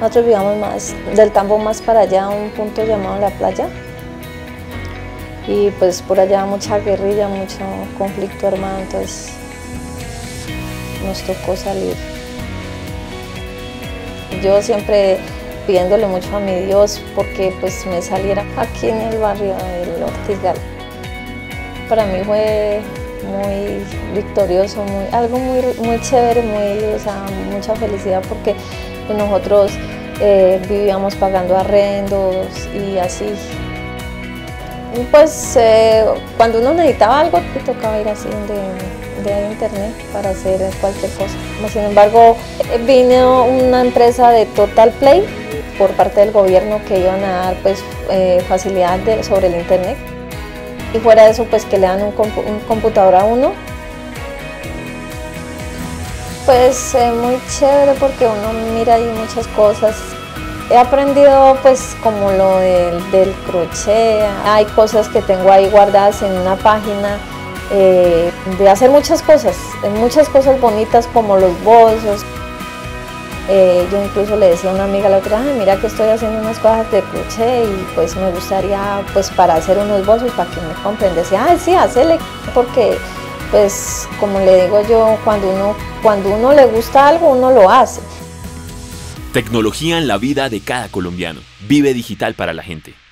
Nosotros vivíamos más del Tambo más para allá, a un punto llamado La Playa. Y pues por allá mucha guerrilla, mucho conflicto armado, entonces nos tocó salir. Yo siempre pidiéndole mucho a mi Dios porque pues me saliera aquí en el barrio del Ortigal. Para mí fue muy victorioso, algo muy chévere, o sea, mucha felicidad porque nosotros vivíamos pagando arrendos y así. Pues cuando uno necesitaba algo, tocaba ir así de internet para hacer cualquier cosa. Sin embargo, vino una empresa de Total Play por parte del gobierno que iban a dar pues, facilidad sobre el internet. Y fuera de eso, pues que le dan un computador a uno. Pues muy chévere porque uno mira ahí muchas cosas. He aprendido pues como lo del crochet, hay cosas que tengo ahí guardadas en una página de hacer muchas cosas bonitas como los bolsos. Yo incluso le decía a una amiga la otra, mira que estoy haciendo unas cosas de crochet y pues me gustaría pues para hacer unos bolsos para que me compren. Decía, ay sí, hacele, porque pues como le digo yo, cuando uno le gusta algo, uno lo hace. Tecnología en la vida de cada colombiano. Vive Digital para la gente.